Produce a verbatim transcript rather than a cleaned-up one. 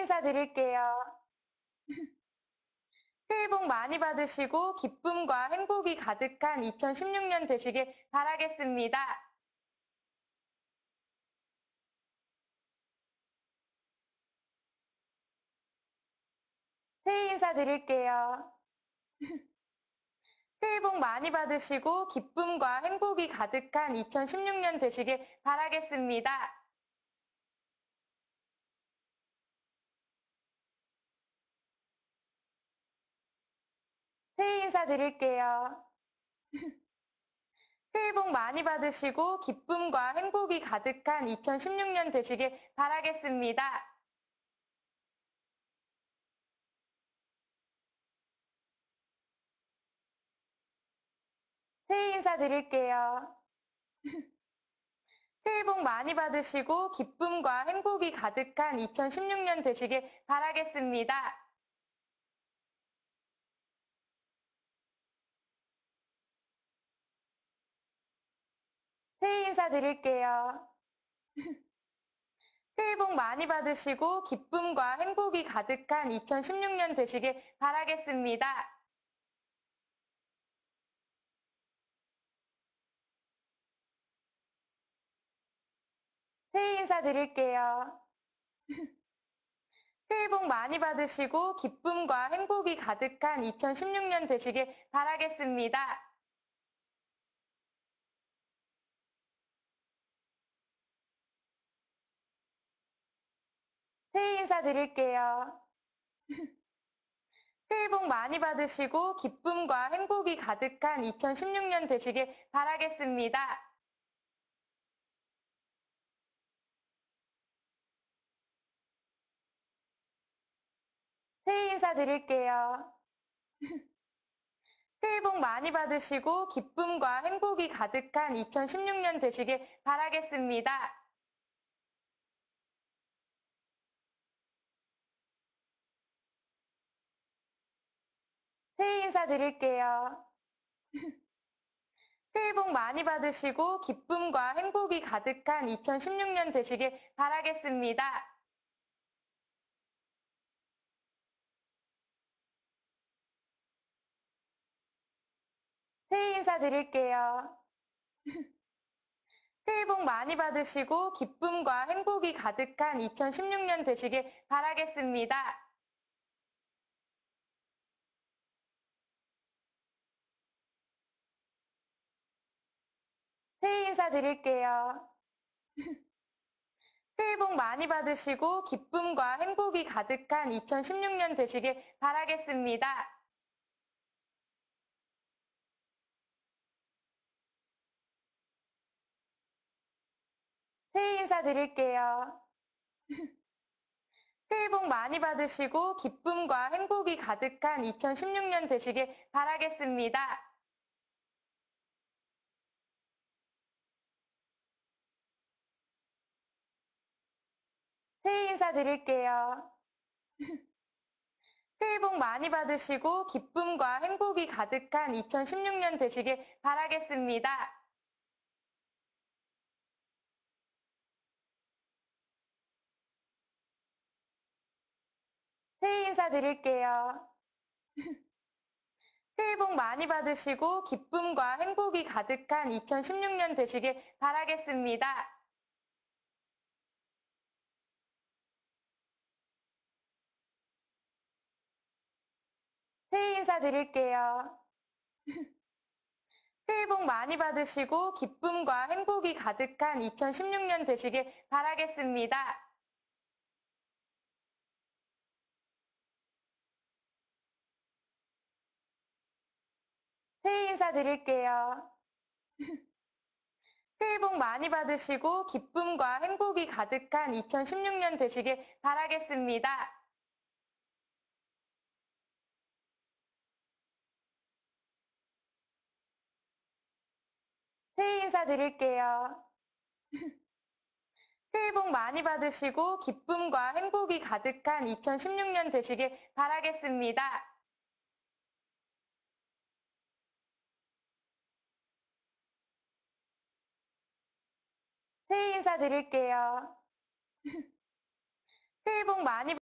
인사드릴게요. 새해 복 많이 받으시고 기쁨과 행복이 가득한 이천십육 년 되시길 바라겠습니다. 새해 인사드릴게요. 새해 복 많이 받으시고 기쁨과 행복이 가득한 이천십육 년 되시길 바라겠습니다. 새해 인사드릴게요. 새해 복 많이 받으시고 기쁨과 행복이 가득한 이천십육 년 되시길 바라겠습니다. 새해 인사드릴게요. 새해 복 많이 받으시고 기쁨과 행복이 가득한 이천십육 년 되시길 바라겠습니다. 새해 인사드릴게요. 새해 복 많이 받으시고 기쁨과 행복이 가득한 이천십육 년 되시길 바라겠습니다. 새해 인사드릴게요. 새해 복 많이 받으시고 기쁨과 행복이 가득한 이천십육 년 되시길 바라겠습니다. 새해 인사드릴게요. 새해 복 많이 받으시고 기쁨과 행복이 가득한 이천십육 년 되시길 바라겠습니다. 새해 인사드릴게요. 새해 복 많이 받으시고 기쁨과 행복이 가득한 이천십육 년 되시길 바라겠습니다. 새해 인사드릴게요. 새해 복 많이 받으시고 기쁨과 행복이 가득한 이천십육 년 되시길 바라겠습니다. 새해 인사드릴게요. 새해 복 많이 받으시고 기쁨과 행복이 가득한 이천십육 년 되시길 바라겠습니다. 새해 인사드릴게요. 새해 복 많이 받으시고 기쁨과 행복이 가득한 이천십육 년 되시길 바라겠습니다. 새해 인사드릴게요. 새해 복 많이 받으시고 기쁨과 행복이 가득한 이천십육 년 되시길 바라겠습니다. 새해 인사드릴게요. 새해 복 많이 받으시고 기쁨과 행복이 가득한 이천십육 년 되시길 바라겠습니다. 새해 인사드릴게요. 새해 복 많이 받으시고 기쁨과 행복이 가득한 이천십육 년 되시길 바라겠습니다. 새해 인사드릴게요. 새해 복 많이 받으시고 기쁨과 행복이 가득한 이천십육 년 되시길 바라겠습니다. 새해 인사드릴게요. 새해 복 많이 받으시고 기쁨과 행복이 가득한 이천십육 년 되시길 바라겠습니다. 새해 인사드릴게요. 새해 복 많이 받으시고 기쁨과 행복이 가득한 이천십육 년 되시길 바라겠습니다. 새해 인사드릴게요. 새해 복 많이